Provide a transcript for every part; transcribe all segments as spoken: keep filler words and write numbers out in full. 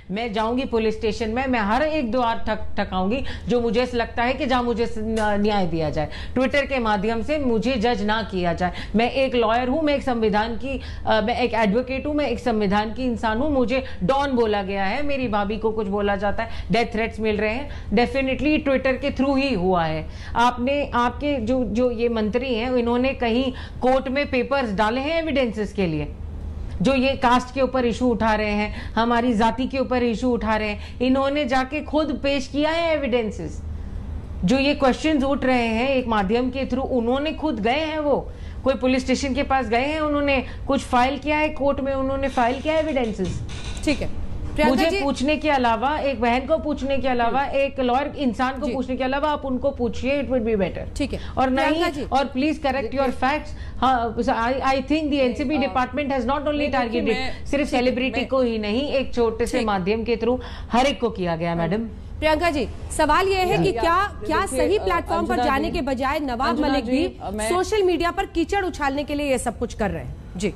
मैं जाऊंगी police station में, मैं हर एक द्वार ठक ठकाऊंगी जो मुझे लगता है कि जहां मुझे न्याय दिया जाए। ट्विटर के माध्यम से मुझे जज ना किया जाए। मैं एक लॉयर हूं, मैं एक संविधान की आ, मैं एक एडवोकेट हूं, मैं एक संविधान की इंसान हूं। मुझे डॉन बोला गया है, मेरी भाभी को कुछ बोला जाता है, डेथ थ्रेट्स मिल रहे हैं, डेफिनेटली ट्विटर के थ्रू ही हुआ है। आपने आपके जो जो ये मंत्री हैं, इन्होंने कहीं कोर्ट में पेपर्स डाले हैं एविडेंसेस के लिए? जो ये कास्ट के ऊपर इशू उठा रहे हैं, हमारी जाति के ऊपर इशू उठा रहे हैं, इन्होंने जाके खुद पेश किया है एविडेंसेस। जो ये क्वेश्चंस उठ रहे हैं एक माध्यम के थ्रू, उन्होंने खुद गए हैं, वो कोई पुलिस स्टेशन के पास गए हैं, उन्होंने कुछ फाइल किया है कोर्ट में, उन्होंने फाइल किया है एविडेंसेस। ठीक है, मुझे पूछने के अलावा, एक बहन को पूछने के अलावा, एक लॉयर इंसान को पूछने के अलावा आप उनको पूछिए, इट वुड बी बेटर। ठीक है, और नहीं, और please correct your facts. I think the NCB department has not only targeted सिर्फ सेलिब्रिटी को ही नहीं, एक छोटे से माध्यम के थ्रू हर एक को किया गया। मैडम प्रियंका जी, सवाल यह है कि क्या क्या सही प्लेटफॉर्म पर जाने के बजाय नवाब मलिक भी सोशल मीडिया पर कीचड़ उछालने के लिए ये सब कुछ कर रहे हैं? जी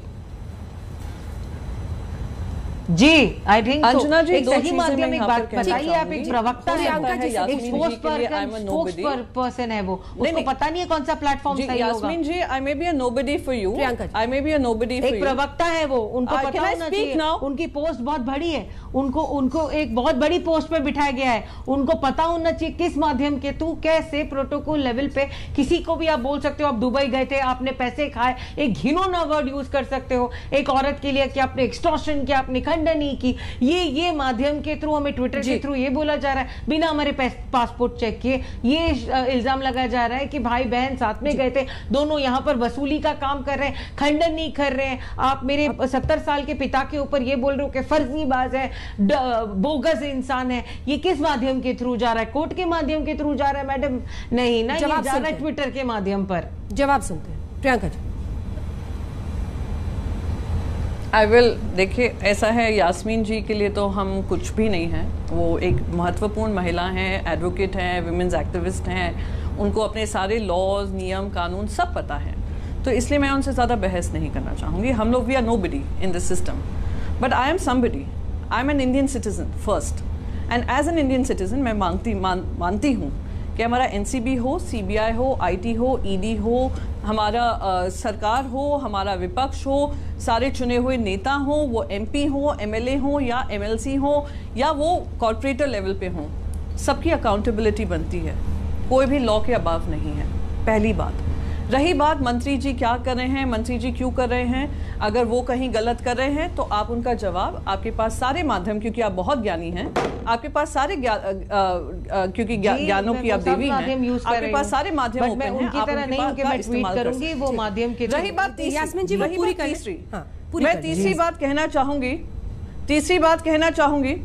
जी, आई थिंक अंजना जी, एक सही माध्यम में एक बात बताइए, आप एक प्रवक्ता है, एक स्पोक्स पर्सन है, वो उसको पता नहीं है कौन सा प्लेटफॉर्म सही होगा। Yasmeen ji, I may be a nobody for you, I may be a nobody for you. एक प्रवक्ता है वो, उनको पता होना चाहिए, उनकी पोस्ट बहुत बड़ी है, उनको उनको एक बहुत बड़ी पोस्ट पे बिठाया गया है, उनको पता होना चाहिए किस माध्यम के थ्रू कैसे प्रोटोकॉल लेवल पे किसी को भी आप बोल सकते हो, आप दुबई गए थे, आपने पैसे खाए, एक घिनौना वर्ड यूज कर सकते हो एक औरत के लिए कि आपने एक्सटॉर्शन किया, आपने खंडन नहीं की। ये ये माध्यम के थ्रू हमें ट्विटर के थ्रू ये बोला जा रहा है, बिना हमारे पासपोर्ट चेक किए ये इल्जाम लगाया जा रहा है कि भाई बहन साथ में गए थे, दोनों यहां पर वसूली का काम कर रहे हैं, खंडन नहीं कर रहे हैं। आप मेरे सत्तर साल के पिता के ऊपर ये बोल रहे हो कि फर्जीबाज है, बोगस इंसान है। ये किस माध्यम के थ्रू जा रहा है? कोर्ट के माध्यम के थ्रू जा रहा है मैडम? नहीं ना, ये जा रहा है ट्विटर के माध्यम पर। जवाब सुनते हैं प्रियंका जी। आई विल, देखिए ऐसा है, यास्मीन जी के लिए तो हम कुछ भी नहीं हैं। वो एक महत्वपूर्ण महिला हैं, एडवोकेट हैं, विमेंस एक्टिविस्ट हैं, उनको अपने सारे लॉज, नियम, कानून सब पता है, तो इसलिए मैं उनसे ज़्यादा बहस नहीं करना चाहूँगी। हम लोग we are nobody in this system, but I am somebody, I am an Indian citizen first, and as an Indian citizen मैं मानती मान मानती हूँ कि हमारा एनसीबी हो, सीबीआई हो, आईटी हो, ईडी हो, हमारा आ, सरकार हो, हमारा विपक्ष हो, सारे चुने हुए नेता हो, वो एमपी हो, एमएलए हो या एमएलसी हो या वो कॉर्पोरेटर लेवल पे हो, सबकी अकाउंटेबिलिटी बनती है, कोई भी लॉ के अबाव नहीं है। पहली बात। रही बात मंत्री जी क्या कर रहे हैं, मंत्री जी क्यों कर रहे हैं, अगर वो कहीं गलत कर रहे हैं तो आप उनका जवाब, आपके पास सारे माध्यम, क्योंकि आप बहुत ज्ञानी हैं, आपके पास सारे क्योंकि ज्ञानों की आप देवी हैं, आपके पास सारे माध्यम ओपन हैं, उनकी तरह नहीं कि मैं ट्वीट करूंगी वो माध्यम के। रही बात यास्मीन जी, रही पूरी तीसरी, मैं तीसरी बात कहना चाहूंगी, तीसरी बात कहना चाहूंगी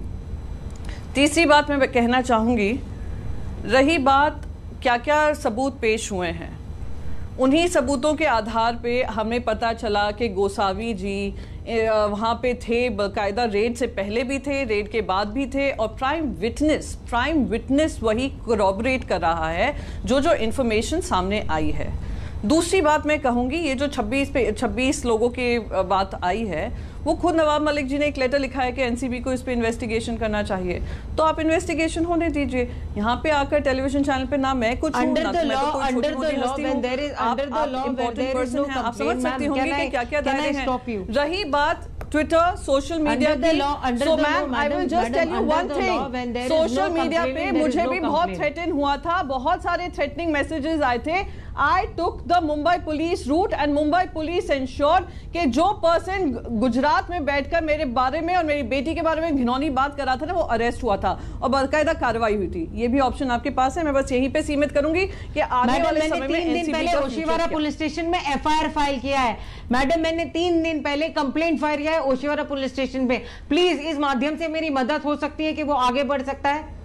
तीसरी बात मैं कहना चाहूंगी रही बात क्या क्या सबूत पेश हुए हैं, उन्हीं सबूतों के आधार पे हमें पता चला कि गोसावी जी वहाँ पे थे, बाकायदा रेड से पहले भी थे, रेड के बाद भी थे, और प्राइम विटनेस प्राइम विटनेस वही कोरॉबरेट कर रहा है जो जो इन्फॉर्मेशन सामने आई है। दूसरी बात मैं कहूँगी, ये जो छब्बीस पे छब्बीस लोगों की बात आई है, वो खुद नवाब मलिक जी ने एक लेटर लिखा है कि एनसीबी को इस पे इन्वेस्टिगेशन करना चाहिए, तो आप इन्वेस्टिगेशन होने दीजिए। यहाँ पे आकर टेलीविजन चैनल पे ना मैं कुछ हूँ, ना मैं तो कोई छोटी मोटी हस्ती हूँ, आप इम्पोर्टेंट पर्सन हैं, आप समझ सकती होंगी कि क्या क्या दायरे हैं। रही बात ट्विटर, सोशल मीडिया की, so ma'am I will just tell you one thing, social media पे मुझे भी बहुत थ्रेटन हुआ था, बहुत सारे थ्रेटनिंग मैसेजेस आए थे। I took the Mumbai police route and Mumbai police ensured कि जो पर्सन गुजरात में बैठकर मेरे बारे में और मेरी बेटी के बारे में घिनौनी बात कर रहा था ना, वो अरेस्ट हुआ था और बाकायदा कार्रवाई हुई थी। ये भी ऑप्शन आपके पास है, मैं बस यहीं पे सीमित करूंगी कि आने वाले समय में तीन दिन पहले ओशिवारा पुलिस स्टेशन में एफआईआर फाइल किया है मैडम, मैंने तीन दिन पहले कंप्लेंट फाइल किया है ओशिवारा पुलिस स्टेशन पे। प्लीज इस माध्यम से मेरी मदद हो सकती है कि वो आगे बढ़ सकता है।